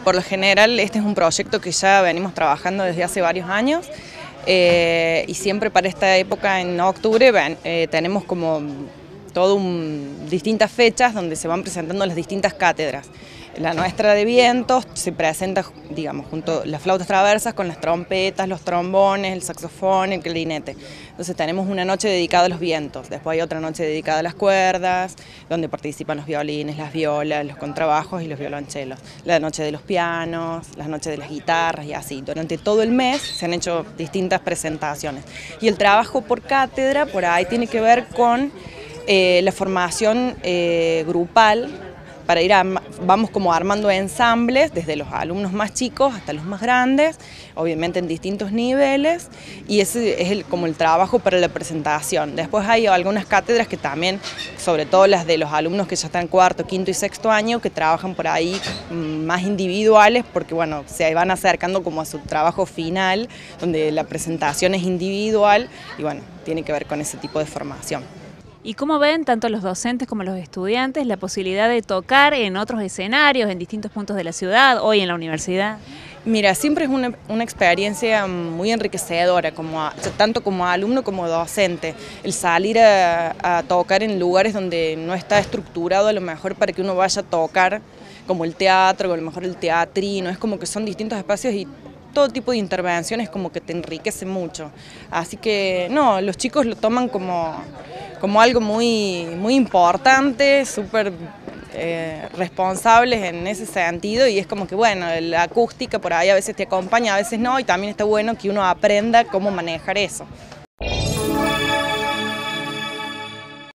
Por lo general este es un proyecto que ya venimos trabajando desde hace varios años y siempre para esta época en octubre tenemos como distintas fechas donde se van presentando las distintas cátedras. La nuestra de vientos se presenta, digamos, junto a las flautas traversas con las trompetas, los trombones, el saxofón, el clarinete. Entonces tenemos una noche dedicada a los vientos, después hay otra noche dedicada a las cuerdas, donde participan los violines, las violas, los contrabajos y los violonchelos. La noche de los pianos, las noches de las guitarras y así. Durante todo el mes se han hecho distintas presentaciones. Y el trabajo por cátedra, por ahí tiene que ver con la formación grupal. Vamos como armando ensambles desde los alumnos más chicos hasta los más grandes, obviamente en distintos niveles, y ese es como el trabajo para la presentación. Después hay algunas cátedras que también, sobre todo las de los alumnos que ya están cuarto, quinto y sexto año, que trabajan por ahí más individuales, porque bueno, se van acercando como a su trabajo final, donde la presentación es individual y bueno, tiene que ver con ese tipo de formación. ¿Y cómo ven tanto los docentes como los estudiantes la posibilidad de tocar en otros escenarios, en distintos puntos de la ciudad, hoy en la universidad? Mira, siempre es una experiencia muy enriquecedora, tanto como alumno como docente, el salir a tocar en lugares donde no está estructurado a lo mejor para que uno vaya a tocar, como el teatro, a lo mejor el teatrino, es como que son distintos espacios y todo tipo de intervenciones como que te enriquece mucho. Así que no, los chicos lo toman como algo muy importante, súper responsables en ese sentido, y es como que bueno, la acústica por ahí a veces te acompaña, a veces no, y también está bueno que uno aprenda cómo manejar eso.